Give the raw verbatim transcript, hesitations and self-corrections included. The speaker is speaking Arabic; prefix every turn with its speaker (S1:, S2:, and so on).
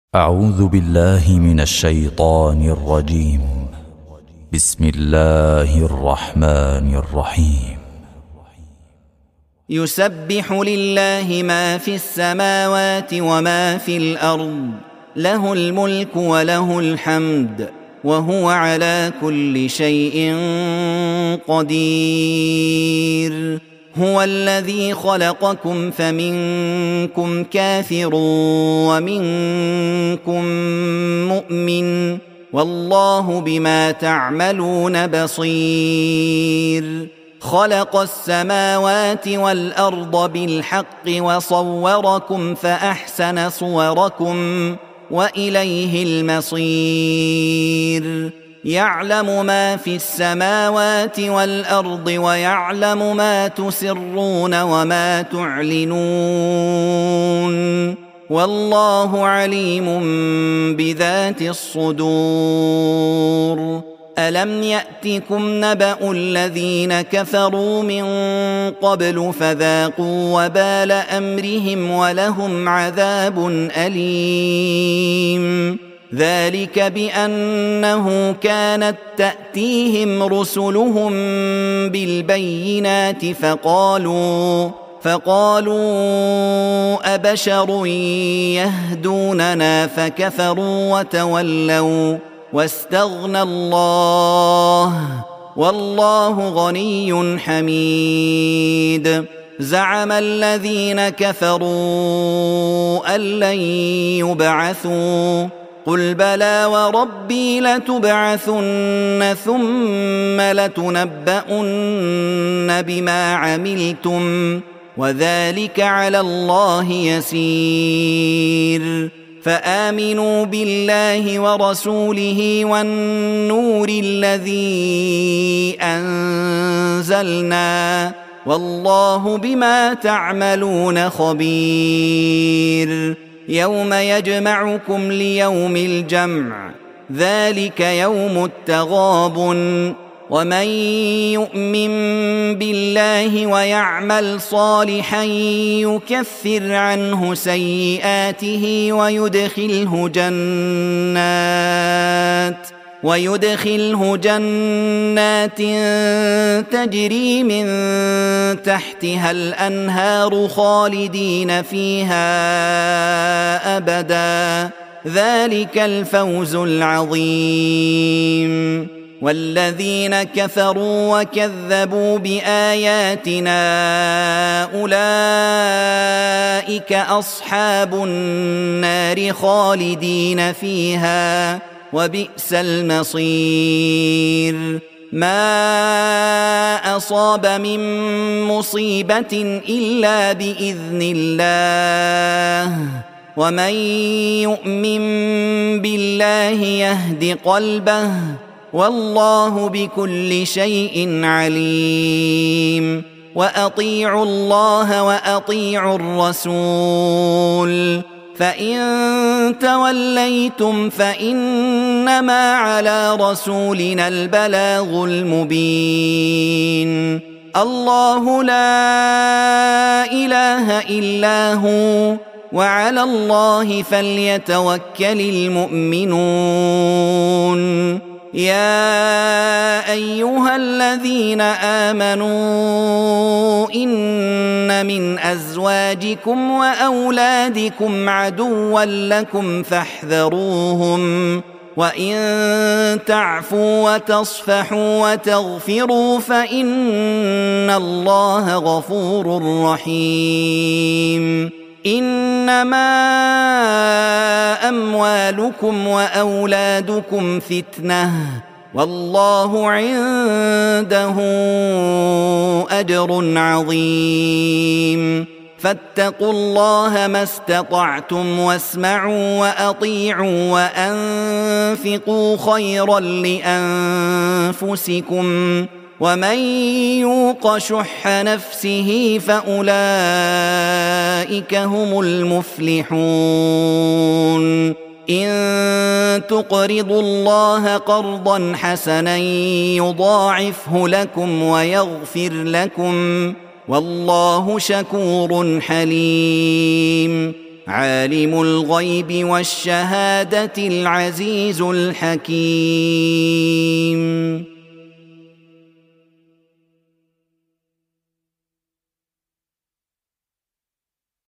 S1: أعوذ بالله من الشيطان الرجيم. بسم الله الرحمن الرحيم.
S2: يسبح لله ما في السماوات وما في الأرض، له الملك وله الحمد، وهو على كل شيء قدير. هو الذي خلقكم فمنكم كافر ومنكم مؤمن، والله بما تعملون بصير. خلق السماوات والأرض بالحق وصوركم فأحسن صوركم وإليه المصير. يعلم ما في السماوات والأرض ويعلم ما تسرون وما تعلنون، والله عليم بذات الصدور. ألم يأتكم نبأ الذين كفروا من قبل فذاقوا وبال أمرهم ولهم عذاب أليم؟ ذلك بأنه كانت تأتيهم رسلهم بالبينات فقالوا فقالوا أبشر يهدوننا فكفروا وتولوا واستغنى الله، والله غني حميد. زعم الذين كفروا أن لن يبعثوا، قل بلى وربي لتبعثن ثم لتنبؤن بما عملتم، وذلك على الله يسير. فآمنوا بالله ورسوله والنور الذي أنزلنا، والله بما تعملون خبير. يوم يجمعكم ليوم الجمع، ذلك يوم التغابن. ومن يؤمن بالله ويعمل صالحا يكفر عنه سيئاته ويدخله جنات ويدخله جنات تجري من تحتها الأنهار خالدين فيها أبدا، ذلك الفوز العظيم. والذين كفروا وكذبوا بآياتنا أولئك أصحاب النار خالدين فيها، وبئس المصير. ما أصاب من مصيبة إلا بإذن الله، ومن يؤمن بالله يهد قلبه، والله بكل شيء عليم. وأطيعوا الله وأطيعوا الرسول، فإن توليتم فإنما على رسولنا البلاغ المبين. الله لا إله إلا هو، وعلى الله فليتوكل المؤمنون. يا أيها الذين آمنوا إن من أزواجكم وأولادكم عدوا لكم فاحذروهم، وإن تعفوا وتصفحوا وتغفروا فإن الله غفور رحيم. إنما أموالكم وأولادكم فتنة، والله عنده أجر عظيم. فاتقوا الله ما استطعتم واسمعوا وأطيعوا وأنفقوا خيرا لأنفسكم، ومن يوق شح نفسه فأولئك هم المفلحون. إن تقرضوا الله قرضا حسنا يضاعفه لكم ويغفر لكم، والله شكور حليم. عالم الغيب والشهادة العزيز الحكيم.